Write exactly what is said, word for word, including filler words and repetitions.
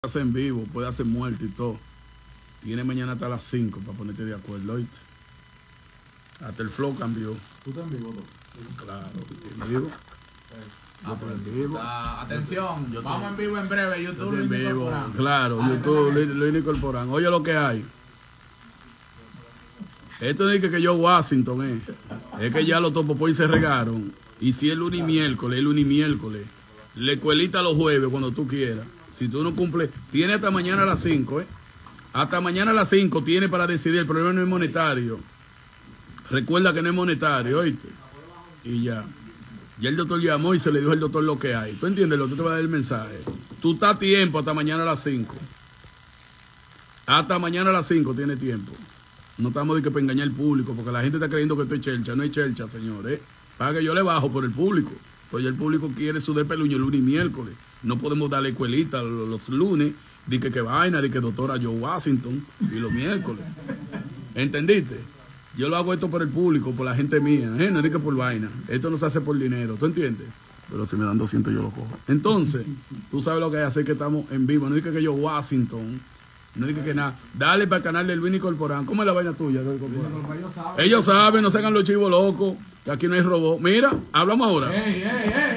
hacer en vivo, puede hacer muerte y todo. Tiene mañana hasta las cinco para ponerte de acuerdo, ¿oíste? Hasta el flow cambió. ¿Tú estás en vivo, tú? Sí, claro, estoy en vivo. Yo estoy en vivo. Ah, atención, yo vamos en vivo en breve. YouTube Estoy en Luis vivo, Corporán. claro, Ah, YouTube, Luis Luis Incorporán. Oye lo que hay. Esto dice que yo Washington, eh. Es que ya los topopoy se regaron. Y si es lunes y miércoles, es lunes y miércoles. La escuelita los jueves cuando tú quieras. Si tú no cumples, tiene hasta mañana a las cinco, eh. Hasta mañana a las cinco tiene para decidir. El problema no es monetario. Recuerda que no es monetario, ¿oíste? Y ya. Ya el doctor llamó y se le dijo al doctor lo que hay. ¿Tú entiendes? Lo que te va a dar el mensaje. Tú estás a tiempo hasta mañana a las cinco. Hasta mañana a las cinco tiene tiempo. No estamos de que para engañar al público, porque la gente está creyendo que estoy chelcha. No hay chelcha, señor, ¿eh? Para que yo le bajo por el público. Pues ya el público quiere su despeluño lunes y miércoles. No podemos darle escuelita los, los lunes. Di que que vaina, di que doctora Joe Washington. Y los miércoles. ¿Entendiste? Yo lo hago esto por el público, por la gente mía. ¿eh? No es de que por vaina. Esto no se hace por dinero. ¿Tú entiendes? Pero si me dan doscientos yo lo cojo. Entonces, tú sabes lo que hay que hacer, que estamos en vivo. No es que yo Washington. No digas que nada. Dale para el canal de Luis Corporán. ¿Cómo es la vaina tuya? Ellos saben. Ellos saben, no se hagan los chivos locos. Que aquí no hay robot. Mira, hablamos ahora. ¡Ey, ey, ey!